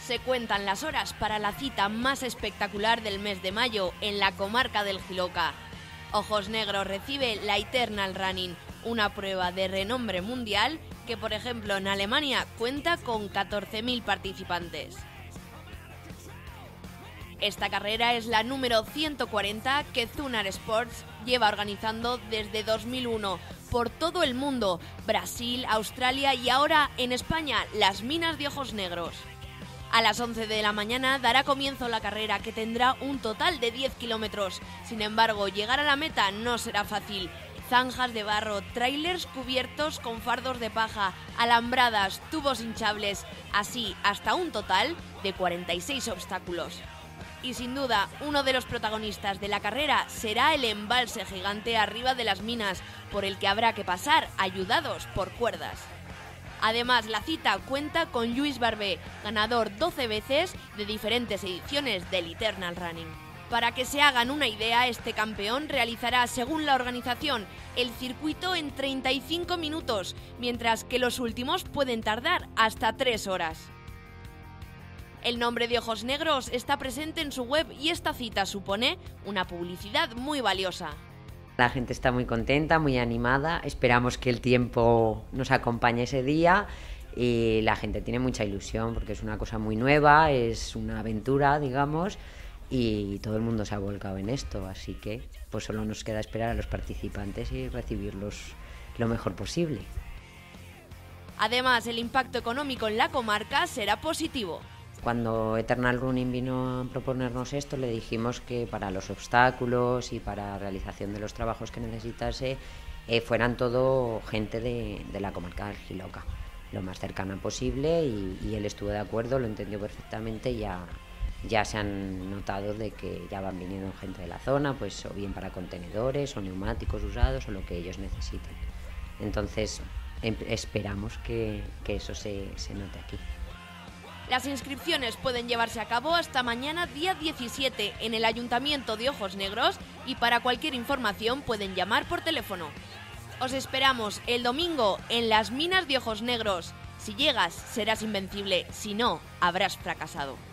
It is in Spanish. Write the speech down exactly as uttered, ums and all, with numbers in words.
Se cuentan las horas para la cita más espectacular del mes de mayo en la comarca del Jiloca. Ojos Negros recibe la Eternal Running, una prueba de renombre mundial que, por ejemplo, en Alemania cuenta con catorce mil participantes. Esta carrera es la número ciento cuarenta que Zunar Sports lleva organizando desde dos mil uno por todo el mundo, Brasil, Australia y ahora en España, las minas de Ojos Negros. A las once de la mañana dará comienzo la carrera, que tendrá un total de diez kilómetros. Sin embargo, llegar a la meta no será fácil. Zanjas de barro, trailers cubiertos con fardos de paja, alambradas, tubos hinchables, así hasta un total de cuarenta y seis obstáculos. Y sin duda, uno de los protagonistas de la carrera será el embalse gigante arriba de las minas, por el que habrá que pasar ayudados por cuerdas. Además, la cita cuenta con Lluís Barbé, ganador doce veces de diferentes ediciones del Eternal Running. Para que se hagan una idea, este campeón realizará, según la organización, el circuito en treinta y cinco minutos, mientras que los últimos pueden tardar hasta tres horas. El nombre de Ojos Negros está presente en su web y esta cita supone una publicidad muy valiosa. La gente está muy contenta, muy animada, esperamos que el tiempo nos acompañe ese día y la gente tiene mucha ilusión porque es una cosa muy nueva, es una aventura, digamos, y todo el mundo se ha volcado en esto, así que pues solo nos queda esperar a los participantes y recibirlos lo mejor posible. Además, el impacto económico en la comarca será positivo. Cuando Eternal Running vino a proponernos esto, le dijimos que para los obstáculos y para la realización de los trabajos que necesitase eh, fueran todo gente de, de la comarca del Jiloca, lo más cercana posible, y, y él estuvo de acuerdo, lo entendió perfectamente y ya, ya se han notado de que ya van viniendo gente de la zona, pues o bien para contenedores o neumáticos usados o lo que ellos necesiten. Entonces em, esperamos que, que eso se, se note aquí. Las inscripciones pueden llevarse a cabo hasta mañana día diecisiete en el Ayuntamiento de Ojos Negros y para cualquier información pueden llamar por teléfono. Os esperamos el domingo en las minas de Ojos Negros. Si llegas serás invencible, si no, habrás fracasado.